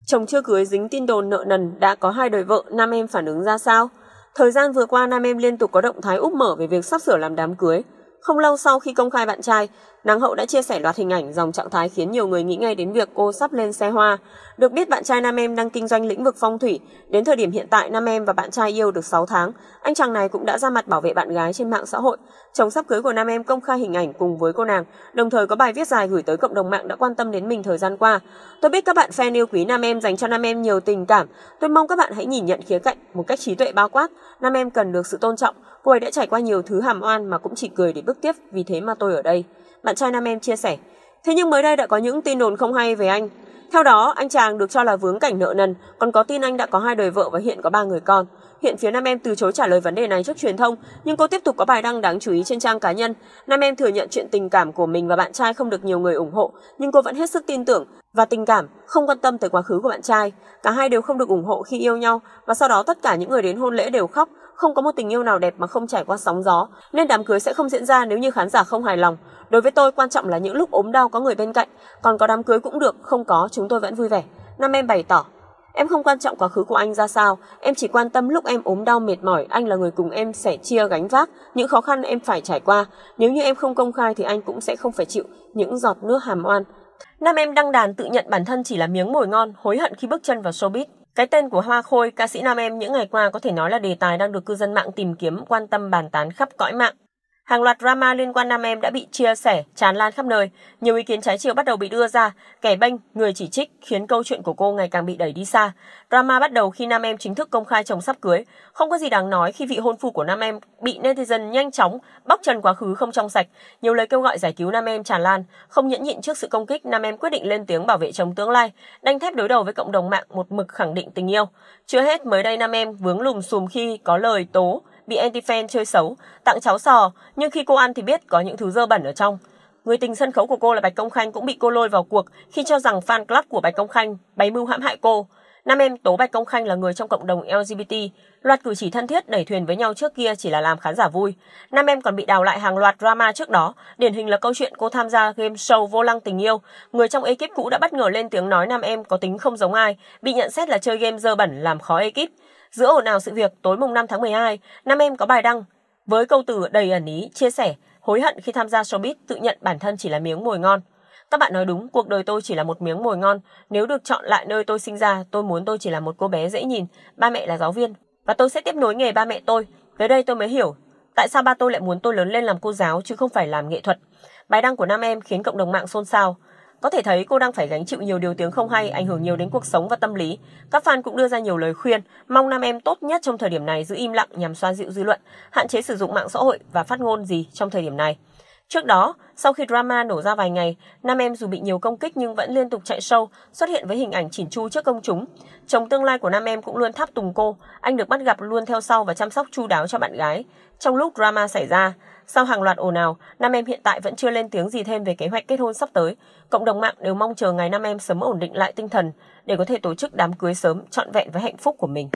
Chồng chưa cưới dính tin đồn nợ nần đã có 2 đời vợ, nam em phản ứng ra sao? Thời gian vừa qua, nam em liên tục có động thái úp mở về việc sắp sửa làm đám cưới. Không lâu sau khi công khai bạn trai, nàng hậu đã chia sẻ loạt hình ảnh dòng trạng thái khiến nhiều người nghĩ ngay đến việc cô sắp lên xe hoa. Được biết, bạn trai nam em đang kinh doanh lĩnh vực phong thủy. Đến thời điểm hiện tại, nam em và bạn trai yêu được 6 tháng. Anh chàng này cũng đã ra mặt bảo vệ bạn gái trên mạng xã hội. Chồng sắp cưới của nam em công khai hình ảnh cùng với cô nàng, đồng thời có bài viết dài gửi tới cộng đồng mạng đã quan tâm đến mình thời gian qua. Tôi biết các bạn fan yêu quý nam em dành cho nam em nhiều tình cảm. Tôi mong các bạn hãy nhìn nhận khía cạnh một cách trí tuệ bao quát. Nam em cần được sự tôn trọng. Cô ấy đã trải qua nhiều thứ hàm oan mà cũng chỉ cười để bước tiếp, vì thế mà tôi ở đây. Bạn trai nam em chia sẻ. Thế nhưng mới đây đã có những tin đồn không hay về anh. Theo đó, anh chàng được cho là vướng cảnh nợ nần, còn có tin anh đã có 2 đời vợ và hiện có 3 người con. Hiện phía nam em từ chối trả lời vấn đề này trước truyền thông, nhưng cô tiếp tục có bài đăng đáng chú ý trên trang cá nhân. Nam em thừa nhận chuyện tình cảm của mình và bạn trai không được nhiều người ủng hộ, nhưng cô vẫn hết sức tin tưởng và tình cảm, không quan tâm tới quá khứ của bạn trai. Cả hai đều không được ủng hộ khi yêu nhau, và sau đó tất cả những người đến hôn lễ đều khóc. Không có một tình yêu nào đẹp mà không trải qua sóng gió, nên đám cưới sẽ không diễn ra nếu như khán giả không hài lòng. Đối với tôi, quan trọng là những lúc ốm đau có người bên cạnh, còn có đám cưới cũng được, không có chúng tôi vẫn vui vẻ. Nam em bày tỏ. Em không quan trọng quá khứ của anh ra sao, em chỉ quan tâm lúc em ốm đau mệt mỏi, anh là người cùng em sẻ chia gánh vác những khó khăn em phải trải qua. Nếu như em không công khai thì anh cũng sẽ không phải chịu những giọt nước hàm oan. Nam em đăng đàn tự nhận bản thân chỉ là miếng mồi ngon, hối hận khi bước chân vào showbiz. Cái tên của Hoa Khôi, ca sĩ nam em những ngày qua có thể nói là đề tài đang được cư dân mạng tìm kiếm, quan tâm bàn tán khắp cõi mạng. Hàng loạt drama liên quan nam em đã bị chia sẻ, tràn lan khắp nơi. Nhiều ý kiến trái chiều bắt đầu bị đưa ra, kẻ bênh, người chỉ trích khiến câu chuyện của cô ngày càng bị đẩy đi xa. Drama bắt đầu khi nam em chính thức công khai chồng sắp cưới. Không có gì đáng nói khi vị hôn phu của nam em bị netizen nhanh chóng bóc trần quá khứ không trong sạch. Nhiều lời kêu gọi giải cứu nam em tràn lan. Không nhẫn nhịn trước sự công kích, nam em quyết định lên tiếng bảo vệ chồng tương lai, đanh thép đối đầu với cộng đồng mạng, một mực khẳng định tình yêu. Chưa hết, mới đây nam em vướng lùm xùm khi có lời tố bị anti-fan chơi xấu, tặng cháu sò, nhưng khi cô ăn thì biết có những thứ dơ bẩn ở trong. Người tình sân khấu của cô là Bạch Công Khanh cũng bị cô lôi vào cuộc khi cho rằng fan club của Bạch Công Khanh bày mưu hãm hại cô. Nam em tố Bạch Công Khanh là người trong cộng đồng LGBT, loạt cử chỉ thân thiết đẩy thuyền với nhau trước kia chỉ là làm khán giả vui. Nam em còn bị đào lại hàng loạt drama trước đó, điển hình là câu chuyện cô tham gia game show Vô Lăng Tình Yêu. Người trong ekip cũ đã bất ngờ lên tiếng nói nam em có tính không giống ai, bị nhận xét là chơi game dơ bẩn làm khó ekip. Giữa ồn ào sự việc, tối mùng 5 tháng 12, nam em có bài đăng với câu từ đầy ẩn ý, chia sẻ hối hận khi tham gia showbiz, tự nhận bản thân chỉ là miếng mồi ngon. Các bạn nói đúng, cuộc đời tôi chỉ là một miếng mồi ngon. Nếu được chọn lại nơi tôi sinh ra, tôi muốn tôi chỉ là một cô bé dễ nhìn, ba mẹ là giáo viên, và tôi sẽ tiếp nối nghề ba mẹ tôi. Tới đây tôi mới hiểu tại sao ba tôi lại muốn tôi lớn lên làm cô giáo chứ không phải làm nghệ thuật. Bài đăng của nam em khiến cộng đồng mạng xôn xao. Có thể thấy cô đang phải gánh chịu nhiều điều tiếng không hay, ảnh hưởng nhiều đến cuộc sống và tâm lý. Các fan cũng đưa ra nhiều lời khuyên, mong nam em tốt nhất trong thời điểm này giữ im lặng nhằm xoa dịu dư luận, hạn chế sử dụng mạng xã hội và phát ngôn gì trong thời điểm này. Trước đó, sau khi drama nổ ra vài ngày, nam em dù bị nhiều công kích nhưng vẫn liên tục chạy show, xuất hiện với hình ảnh chỉn chu trước công chúng. Chồng tương lai của nam em cũng luôn tháp tùng cô, anh được bắt gặp luôn theo sau và chăm sóc chu đáo cho bạn gái. Trong lúc drama xảy ra, sau hàng loạt ồn ào, nam em hiện tại vẫn chưa lên tiếng gì thêm về kế hoạch kết hôn sắp tới. Cộng đồng mạng đều mong chờ ngày nam em sớm ổn định lại tinh thần để có thể tổ chức đám cưới sớm, trọn vẹn với hạnh phúc của mình.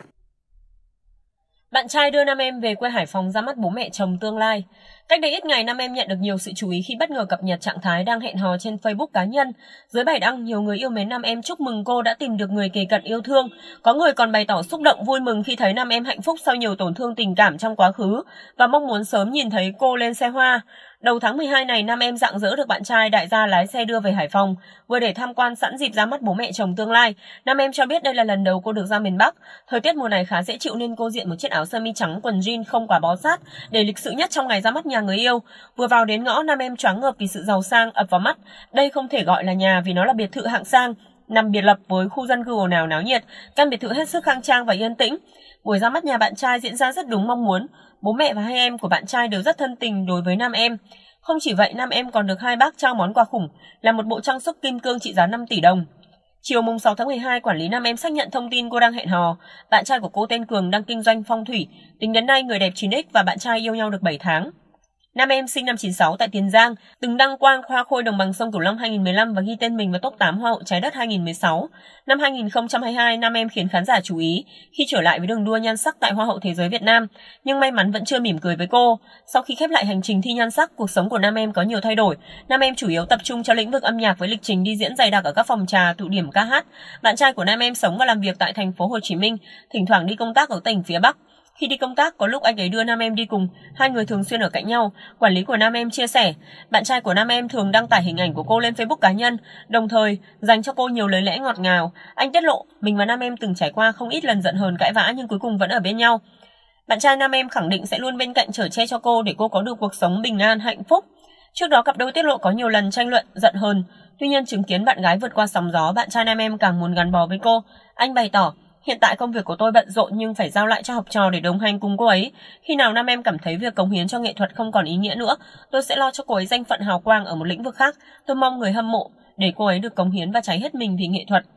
Bạn trai đưa nam em về quê Hải Phòng ra mắt bố mẹ chồng tương lai. Cách đây ít ngày, nam em nhận được nhiều sự chú ý khi bất ngờ cập nhật trạng thái đang hẹn hò trên Facebook cá nhân. Dưới bài đăng, nhiều người yêu mến nam em chúc mừng cô đã tìm được người kề cận yêu thương. Có người còn bày tỏ xúc động vui mừng khi thấy nam em hạnh phúc sau nhiều tổn thương tình cảm trong quá khứ và mong muốn sớm nhìn thấy cô lên xe hoa. Đầu tháng 12 này, nam em rạng rỡ được bạn trai đại gia lái xe đưa về Hải Phòng, vừa để tham quan sẵn dịp ra mắt bố mẹ chồng tương lai. Nam em cho biết đây là lần đầu cô được ra miền Bắc. Thời tiết mùa này khá dễ chịu nên cô diện một chiếc áo sơ mi trắng, quần jean không quá bó sát để lịch sự nhất trong ngày ra mắt nhà người yêu. Vừa vào đến ngõ, nam em choáng ngợp vì sự giàu sang ập vào mắt. Đây không thể gọi là nhà vì nó là biệt thự hạng sang, nằm biệt lập với khu dân cư ồn ào náo nhiệt. Căn biệt thự hết sức khang trang và yên tĩnh. Buổi ra mắt nhà bạn trai diễn ra rất đúng mong muốn. Bố mẹ và hai em của bạn trai đều rất thân tình đối với nam em. Không chỉ vậy, nam em còn được hai bác trao món quà khủng là một bộ trang sức kim cương trị giá 5 tỷ đồng. Chiều mùng 6 tháng 12, quản lý nam em xác nhận thông tin cô đang hẹn hò. Bạn trai của cô tên Cường đang kinh doanh phong thủy. Tính đến nay, người đẹp 9X và bạn trai yêu nhau được 7 tháng. Nam em sinh năm 96 tại Tiền Giang, từng đăng quang Hoa Khôi Đồng bằng sông Cửu Long 2015 và ghi tên mình vào top 8 Hoa hậu Trái đất 2016. Năm 2022, Nam em khiến khán giả chú ý khi trở lại với đường đua nhan sắc tại Hoa hậu Thế giới Việt Nam, nhưng may mắn vẫn chưa mỉm cười với cô. Sau khi khép lại hành trình thi nhan sắc, cuộc sống của Nam em có nhiều thay đổi. Nam em chủ yếu tập trung cho lĩnh vực âm nhạc với lịch trình đi diễn dày đặc ở các phòng trà, tụ điểm ca hát. Bạn trai của Nam em sống và làm việc tại thành phố Hồ Chí Minh, thỉnh thoảng đi công tác ở tỉnh phía Bắc. Khi đi công tác, có lúc anh ấy đưa Nam em đi cùng, hai người thường xuyên ở cạnh nhau. Quản lý của Nam em chia sẻ, bạn trai của Nam em thường đăng tải hình ảnh của cô lên Facebook cá nhân, đồng thời dành cho cô nhiều lời lẽ ngọt ngào. Anh tiết lộ, mình và Nam em từng trải qua không ít lần giận hờn cãi vã nhưng cuối cùng vẫn ở bên nhau. Bạn trai Nam em khẳng định sẽ luôn bên cạnh chở che cho cô để cô có được cuộc sống bình an, hạnh phúc. Trước đó, cặp đôi tiết lộ có nhiều lần tranh luận, giận hờn. Tuy nhiên, chứng kiến bạn gái vượt qua sóng gió, bạn trai Nam em càng muốn gắn bó với cô. Anh bày tỏ, hiện tại công việc của tôi bận rộn nhưng phải giao lại cho học trò để đồng hành cùng cô ấy. Khi nào Nam em cảm thấy việc cống hiến cho nghệ thuật không còn ý nghĩa nữa, tôi sẽ lo cho cô ấy danh phận hào quang ở một lĩnh vực khác. Tôi mong người hâm mộ để cô ấy được cống hiến và cháy hết mình vì nghệ thuật.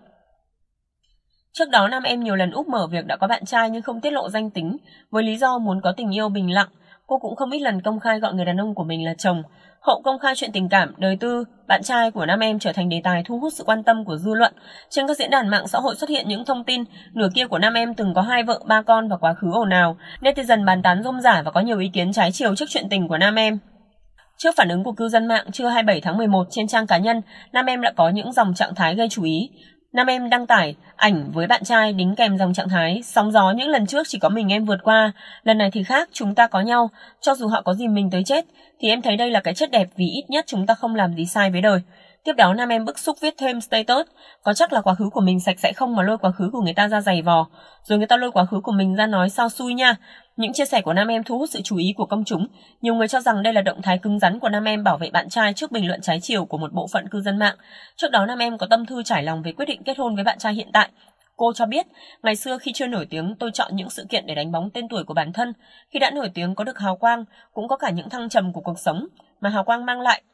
Trước đó, Nam em nhiều lần úp mở việc đã có bạn trai nhưng không tiết lộ danh tính, với lý do muốn có tình yêu bình lặng. Cô cũng không ít lần công khai gọi người đàn ông của mình là chồng. Hậu công khai chuyện tình cảm, đời tư, bạn trai của Nam em trở thành đề tài thu hút sự quan tâm của dư luận. Trên các diễn đàn mạng xã hội xuất hiện những thông tin nửa kia của Nam em từng có 2 vợ 3 con và quá khứ ồn ào. Netizen bàn tán rôm rả và có nhiều ý kiến trái chiều trước chuyện tình của Nam em. Trước phản ứng của cư dân mạng, trưa 27 tháng 11 trên trang cá nhân, Nam em đã có những dòng trạng thái gây chú ý. Nam em đăng tải ảnh với bạn trai đính kèm dòng trạng thái sóng gió những lần trước chỉ có mình em vượt qua, lần này thì khác, chúng ta có nhau, cho dù họ có dìm mình tới chết thì em thấy đây là cái chết đẹp vì ít nhất chúng ta không làm gì sai với đời. Tiếp đó Nam em bức xúc viết thêm status, có chắc là quá khứ của mình sạch sẽ không mà lôi quá khứ của người ta ra giày vò, rồi người ta lôi quá khứ của mình ra nói sao xui nha. Những chia sẻ của Nam em thu hút sự chú ý của công chúng. Nhiều người cho rằng đây là động thái cứng rắn của Nam em bảo vệ bạn trai trước bình luận trái chiều của một bộ phận cư dân mạng. Trước đó Nam em có tâm thư trải lòng về quyết định kết hôn với bạn trai hiện tại. Cô cho biết, ngày xưa khi chưa nổi tiếng tôi chọn những sự kiện để đánh bóng tên tuổi của bản thân. Khi đã nổi tiếng có được hào quang, cũng có cả những thăng trầm của cuộc sống mà hào quang mang lại.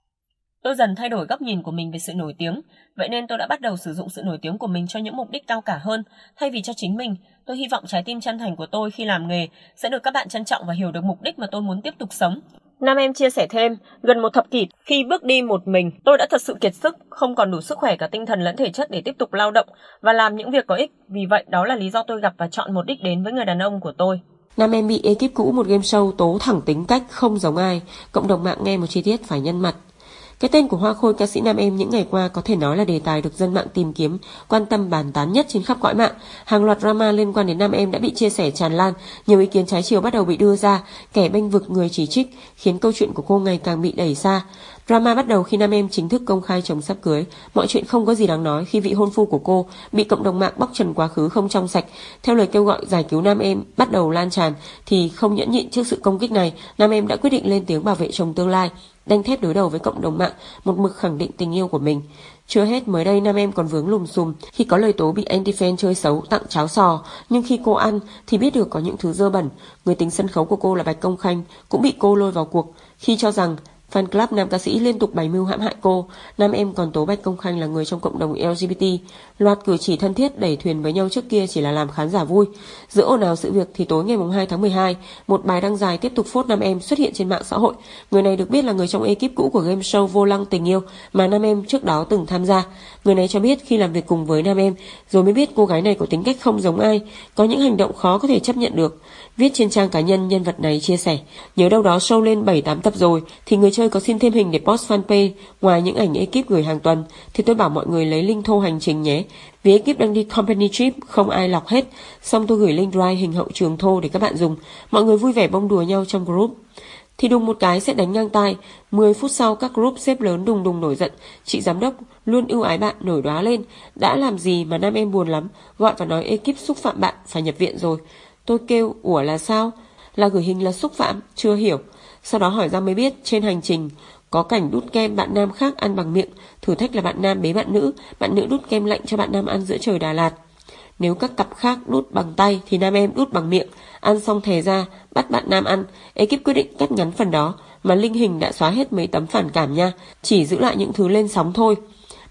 Tôi dần thay đổi góc nhìn của mình về sự nổi tiếng, vậy nên tôi đã bắt đầu sử dụng sự nổi tiếng của mình cho những mục đích cao cả hơn, thay vì cho chính mình. Tôi hy vọng trái tim chân thành của tôi khi làm nghề sẽ được các bạn trân trọng và hiểu được mục đích mà tôi muốn tiếp tục sống. Nam em chia sẻ thêm, gần một thập kỷ khi bước đi một mình, tôi đã thật sự kiệt sức, không còn đủ sức khỏe cả tinh thần lẫn thể chất để tiếp tục lao động và làm những việc có ích. Vì vậy, đó là lý do tôi gặp và chọn một đích đến với người đàn ông của tôi. Nam em bị ekip cũ một game show tố thẳng tính cách không giống ai, cộng đồng mạng nghe một chi tiết phải nhăn mặt. Cái tên của Hoa Khôi ca sĩ Nam em những ngày qua có thể nói là đề tài được dân mạng tìm kiếm, quan tâm bàn tán nhất trên khắp cõi mạng. Hàng loạt drama liên quan đến Nam em đã bị chia sẻ tràn lan, nhiều ý kiến trái chiều bắt đầu bị đưa ra, kẻ bênh vực người chỉ trích, khiến câu chuyện của cô ngày càng bị đẩy xa. Drama bắt đầu khi Nam em chính thức công khai chồng sắp cưới. Mọi chuyện không có gì đáng nói khi vị hôn phu của cô bị cộng đồng mạng bóc trần quá khứ không trong sạch. Theo lời kêu gọi giải cứu Nam em bắt đầu lan tràn thì không nhẫn nhịn trước sự công kích này, Nam em đã quyết định lên tiếng bảo vệ chồng tương lai, đanh thép đối đầu với cộng đồng mạng, một mực khẳng định tình yêu của mình. Chưa hết, mới đây Nam em còn vướng lùm xùm khi có lời tố bị anti-fan chơi xấu tặng cháo sò, nhưng khi cô ăn thì biết được có những thứ dơ bẩn. Người tính sân khấu của cô là Bạch Công Khanh cũng bị cô lôi vào cuộc khi cho rằng fan club nam ca sĩ liên tục bày mưu hãm hại cô. Nam em còn tố Bạch Công Khanh là người trong cộng đồng LGBT. Loạt cử chỉ thân thiết đẩy thuyền với nhau trước kia chỉ là làm khán giả vui. Giữa ồn ào sự việc thì tối ngày 2 tháng 12, một bài đăng dài tiếp tục phốt Nam em xuất hiện trên mạng xã hội. Người này được biết là người trong ekip cũ của game show Vô Lăng Tình Yêu mà Nam em trước đó từng tham gia. Người này cho biết khi làm việc cùng với Nam em rồi mới biết cô gái này có tính cách không giống ai, có những hành động khó có thể chấp nhận được. Viết trên trang cá nhân, nhân vật này chia sẻ, nhớ đâu đó show lên 7-8 tập rồi thì người chơi có xin thêm hình để post fanpage. Ngoài những ảnh ekip gửi hàng tuần thì tôi bảo mọi người lấy link thô hành trình nhé, vì ekip đang đi company trip không ai lọc hết. Xong tôi gửi link drive hình hậu trường thô để các bạn dùng. Mọi người vui vẻ bông đùa nhau trong group. Thì đùng một cái sẽ đánh ngang tai. 10 phút sau các group sếp lớn đùng đùng nổi giận. Chị giám đốc luôn ưu ái bạn nổi đoá lên, đã làm gì mà Nam em buồn lắm, gọi và nói ekip xúc phạm bạn, phải nhập viện rồi. Tôi kêu ủa là sao, là gửi hình là xúc phạm, chưa hiểu. Sau đó hỏi ra mới biết trên hành trình có cảnh đút kem bạn nam khác ăn bằng miệng. Thử thách là bạn nam bế bạn nữ đút kem lạnh cho bạn nam ăn giữa trời Đà Lạt. Nếu các cặp khác đút bằng tay thì Nam em đút bằng miệng. Ăn xong thè ra bắt bạn nam ăn. Ekip quyết định cắt ngắn phần đó, mà linh hình đã xóa hết mấy tấm phản cảm nha, chỉ giữ lại những thứ lên sóng thôi.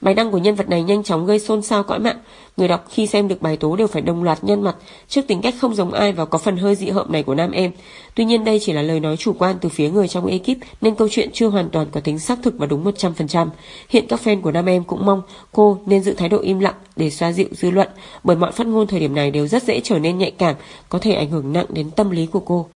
Bài đăng của nhân vật này nhanh chóng gây xôn xao cõi mạng. Người đọc khi xem được bài tố đều phải đồng loạt nhăn mặt trước tính cách không giống ai và có phần hơi dị hợm này của nam em. Tuy nhiên đây chỉ là lời nói chủ quan từ phía người trong ekip nên câu chuyện chưa hoàn toàn có tính xác thực và đúng 100%. Hiện các fan của nam em cũng mong cô nên giữ thái độ im lặng để xoa dịu dư luận, bởi mọi phát ngôn thời điểm này đều rất dễ trở nên nhạy cảm, có thể ảnh hưởng nặng đến tâm lý của cô.